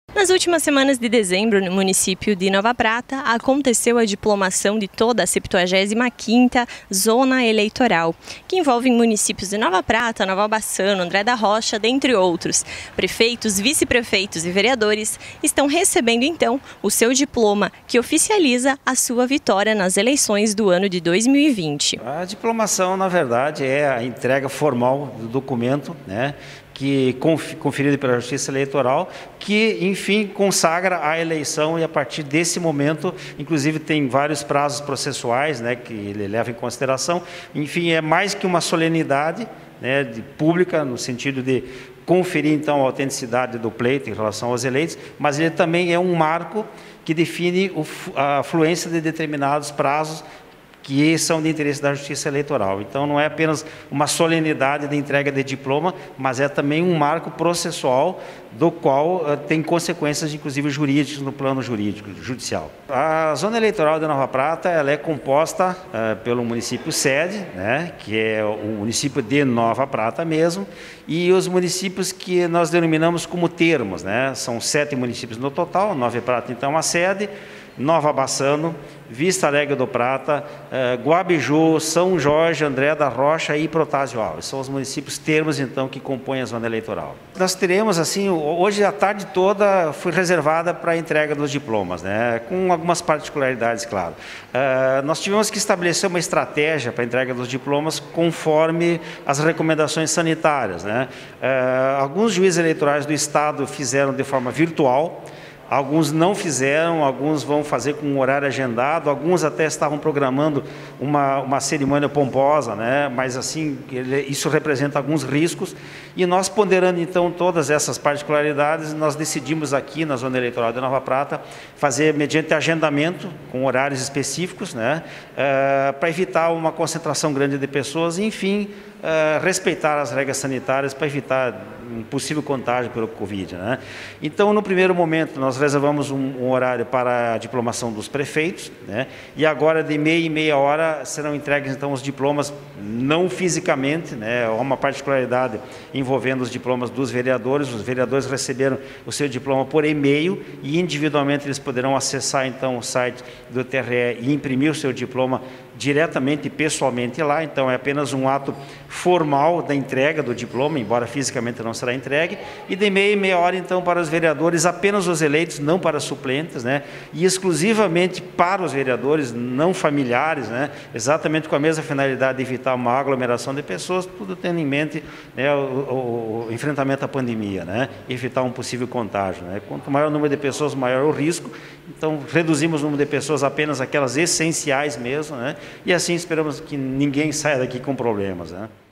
Nas últimas semanas de dezembro, no município de Nova Prata, aconteceu a diplomação de toda a 75ª Zona Eleitoral, que envolve municípios de Nova Prata, Nova Bassano, André da Rocha, dentre outros. Prefeitos, vice-prefeitos e vereadores estão recebendo, então, o seu diploma, que oficializa a sua vitória nas eleições do ano de 2020. A diplomação, na verdade, é a entrega formal do documento, que conferido pela Justiça Eleitoral, que, enfim, consagra a eleição e, a partir desse momento, inclusive, tem vários prazos processuais, que ele leva em consideração. Enfim, é mais que uma solenidade pública, no sentido de conferir, então, a autenticidade do pleito em relação aos eleitos, mas ele também é um marco que define a fluência de determinados prazos que são de interesse da Justiça Eleitoral. Então, não é apenas uma solenidade de entrega de diploma, mas é também um marco processual do qual tem consequências, inclusive, jurídicas no plano jurídico, judicial. A Zona Eleitoral de Nova Prata ela é composta pelo município sede, que é o município de Nova Prata mesmo, e os municípios que nós denominamos como termos, São 7 municípios no total, Nova Prata, então, a sede, Nova Bassano, Vista Alegre do Prata, Guabiju, São Jorge, André da Rocha e Protásio Alves. São os municípios termos, então, que compõem a zona eleitoral. Nós teremos, assim, hoje a tarde toda foi reservada para a entrega dos diplomas, com algumas particularidades, claro. Nós tivemos que estabelecer uma estratégia para a entrega dos diplomas conforme as recomendações sanitárias. Alguns juízes eleitorais do Estado fizeram de forma virtual, alguns não fizeram, alguns vão fazer com um horário agendado, alguns até estavam programando uma cerimônia pomposa, mas assim, isso representa alguns riscos. E nós, ponderando então todas essas particularidades, nós decidimos aqui na Zona Eleitoral de Nova Prata fazer mediante agendamento, com horários específicos, para evitar uma concentração grande de pessoas e, enfim, respeitar as regras sanitárias para evitar um possível contágio pelo Covid. Então, no primeiro momento, nós reservamos um horário para a diplomação dos prefeitos, e agora de meia e meia hora serão entregues então os diplomas, não fisicamente, há uma particularidade envolvendo os diplomas dos vereadores. Os vereadores receberam o seu diploma por e-mail e individualmente eles poderão acessar então o site do TRE e imprimir o seu diploma diretamente e pessoalmente lá. Então é apenas um ato formal da entrega do diploma, embora fisicamente não será entregue, e de meia e meia hora então para os vereadores, apenas os eleitos, não para suplentes, e exclusivamente para os vereadores não familiares, exatamente com a mesma finalidade de evitar uma aglomeração de pessoas, tudo tendo em mente o enfrentamento à pandemia, evitar um possível contágio. Quanto maior o número de pessoas, maior o risco. Então reduzimos o número de pessoas apenas aquelas essenciais mesmo, e assim esperamos que ninguém saia daqui com problemas.